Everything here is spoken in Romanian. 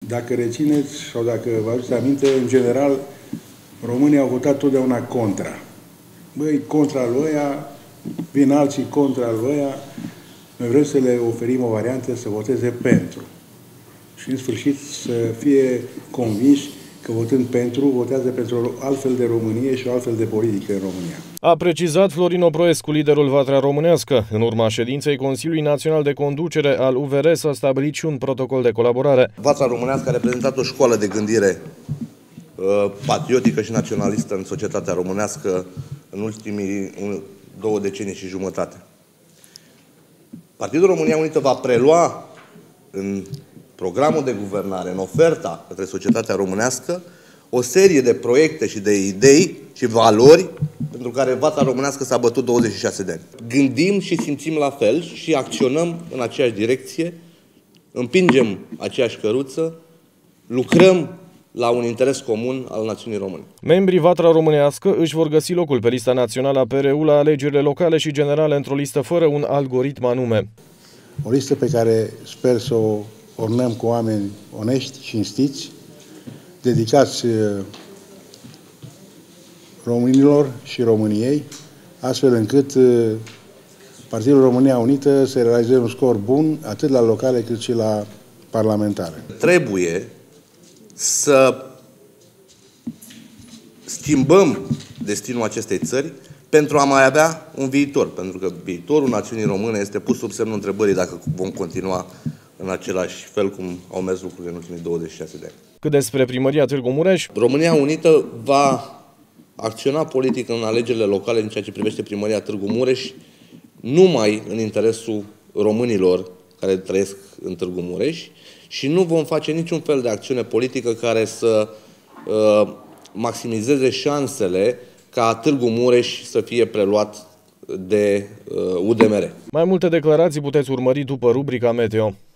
Dacă rețineți sau dacă vă aduceți aminte, în general, românii au votat totdeauna contra. Băi, contra lui ăia, vin alții contra lui ăia, noi vrem să le oferim o variantă să voteze pentru. Și în sfârșit să fie convinși că votând pentru, votează pentru o altfel de Românie și o altfel de politică în România. A precizat Florin Oproescu, liderul Vatra Românească. În urma ședinței Consiliului Național de Conducere al UVR s-a stabilit și un protocol de colaborare. Vatra Românească a reprezentat o școală de gândire patriotică și naționalistă în societatea românească în ultimii 2 decenii și jumătate. Partidul România Unită va prelua în programul de guvernare, în oferta către societatea românească, o serie de proiecte și de idei și valori pentru care Vatra Românească s-a bătut 26 de ani. Gândim și simțim la fel și acționăm în aceeași direcție, împingem aceeași căruță, lucrăm la un interes comun al națiunii române. Membrii Vatra Românească își vor găsi locul pe lista națională a PRU la alegerile locale și generale într-o listă fără un algoritm anume. O listă pe care sper să o ornăm cu oameni onești, cinstiți, dedicați românilor și României, astfel încât Partidul România Unită să realizeze un scor bun, atât la locale cât și la parlamentare. Trebuie să schimbăm destinul acestei țări pentru a mai avea un viitor, pentru că viitorul națiunii române este pus sub semnul întrebării dacă vom continua în același fel cum au mers lucrurile în ultimii 26 de ani. Cât despre primăria Târgu Mureș, România Unită va acționa politic în alegerile locale în ceea ce privește primăria Târgu Mureș, numai în interesul românilor care trăiesc în Târgu Mureș și nu vom face niciun fel de acțiune politică care să maximizeze șansele ca Târgu Mureș să fie preluat de UDMR. Mai multe declarații puteți urmări după rubrica Meteo.